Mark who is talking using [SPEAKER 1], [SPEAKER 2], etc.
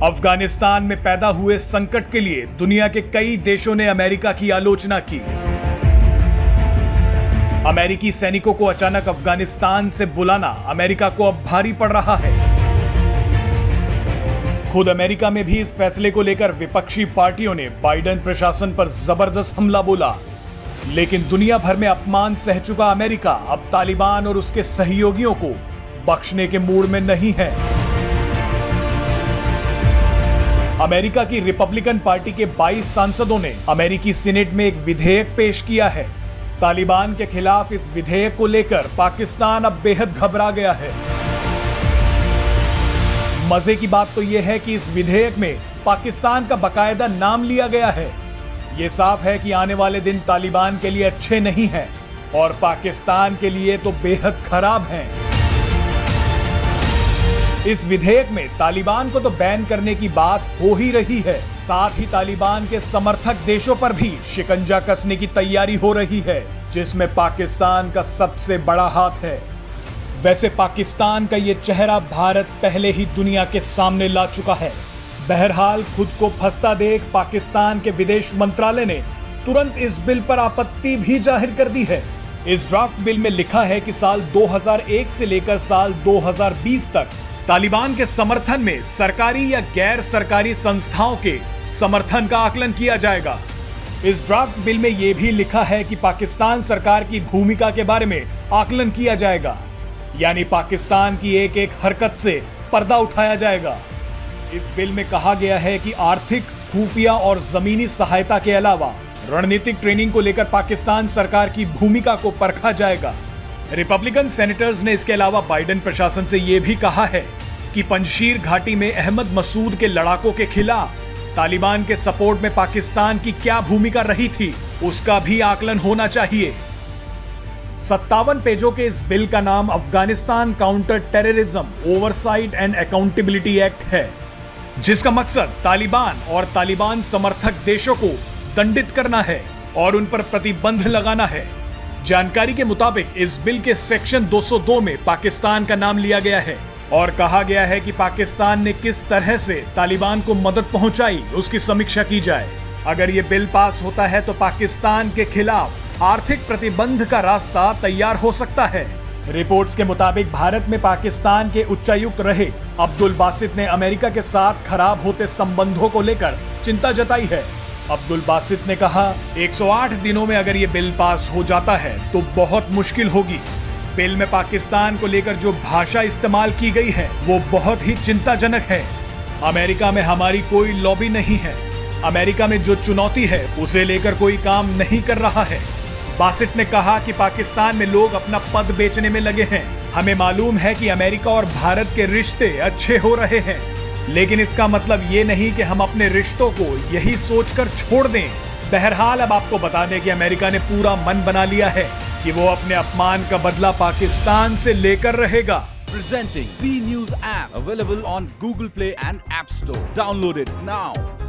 [SPEAKER 1] अफगानिस्तान में पैदा हुए संकट के लिए दुनिया के कई देशों ने अमेरिका की आलोचना की। अमेरिकी सैनिकों को अचानक अफगानिस्तान से बुलाना अमेरिका को अब भारी पड़ रहा है। खुद अमेरिका में भी इस फैसले को लेकर विपक्षी पार्टियों ने बाइडेन प्रशासन पर जबरदस्त हमला बोला। लेकिन दुनिया भर में अपमान सह चुका अमेरिका अब तालिबान और उसके सहयोगियों को बख्शने के मूड में नहीं है। अमेरिका की रिपब्लिकन पार्टी के 22 सांसदों ने अमेरिकी सीनेट में एक विधेयक पेश किया है। तालिबान के खिलाफ इस विधेयक को लेकर पाकिस्तान अब बेहद घबरा गया है। मजे की बात तो यह है कि इस विधेयक में पाकिस्तान का बाकायदा नाम लिया गया है। यह साफ है कि आने वाले दिन तालिबान के लिए अच्छे नहीं हैं और पाकिस्तान के लिए तो बेहद खराब हैं। इस विधेयक में तालिबान को तो बैन करने की बात हो ही रही है, साथ ही तालिबान के समर्थक देशों पर भी शिकंजा कसने की तैयारी हो रही है, जिसमें पाकिस्तान का सबसे बड़ा हाथ है। वैसे पाकिस्तान का ये चेहरा भारत पहले ही दुनिया के सामने ला चुका है। बहरहाल खुद को फंसता देख पाकिस्तान के विदेश मंत्रालय ने तुरंत इस बिल पर आपत्ति भी जाहिर कर दी है। इस ड्राफ्ट बिल में लिखा है कि साल 2001 से लेकर साल 2020 तक तालिबान के समर्थन में सरकारी या गैर सरकारी संस्थाओं के समर्थन का आकलन किया जाएगा। इस ड्राफ्ट बिल में यह भी लिखा है कि पाकिस्तान सरकार की भूमिका के बारे में आकलन किया जाएगा, यानी पाकिस्तान की एक एक हरकत से पर्दा उठाया जाएगा। इस बिल में कहा गया है कि आर्थिक, खुफिया और जमीनी सहायता के अलावा रणनीतिक ट्रेनिंग को लेकर पाकिस्तान सरकार की भूमिका को परखा जाएगा। रिपब्लिकन सेनेटर्स ने इसके अलावा बाइडेन प्रशासन से यह भी कहा है कि पंजशीर घाटी में अहमद मसूद के लड़ाकों के खिलाफ तालिबान के सपोर्ट में पाकिस्तान की क्या भूमिका रही थी, उसका भी आकलन होना चाहिए। 57 पेजों के इस बिल का नाम Afghanistan counter terrorism oversight and accountability act है, जिसका मकसद तालिबान और तालिबान समर्थक देशों को दंडित करना है और उन पर प्रतिबंध लगाना है। जानकारी के मुताबिक इस बिल के सेक्शन 202 में पाकिस्तान का नाम लिया गया है और कहा गया है कि पाकिस्तान ने किस तरह से तालिबान को मदद पहुंचाई, उसकी समीक्षा की जाए। अगर ये बिल पास होता है तो पाकिस्तान के खिलाफ आर्थिक प्रतिबंध का रास्ता तैयार हो सकता है। रिपोर्ट्स के मुताबिक भारत में पाकिस्तान के उच्चायुक्त रहे अब्दुल बासित ने अमेरिका के साथ खराब होते संबंधों को लेकर चिंता जताई है। अब्दुल बासित ने कहा, 108 दिनों में अगर ये बिल पास हो जाता है तो बहुत मुश्किल होगी। बिल में पाकिस्तान को लेकर जो भाषा इस्तेमाल की गई है वो बहुत ही चिंताजनक है। अमेरिका में हमारी कोई लॉबी नहीं है। अमेरिका में जो चुनौती है उसे लेकर कोई काम नहीं कर रहा है। बासित ने कहा कि पाकिस्तान में लोग अपना पद बेचने में लगे हैं। हमें मालूम है कि अमेरिका और भारत के रिश्ते अच्छे हो रहे हैं, लेकिन इसका मतलब ये नहीं कि हम अपने रिश्तों को यही सोचकर छोड़ दें। बहरहाल अब आपको बता दें कि अमेरिका ने पूरा मन बना लिया है कि वो अपने अपमान का बदला पाकिस्तान से लेकर रहेगा।
[SPEAKER 2] Presenting B News app available on Google Play and App Store. Download it now.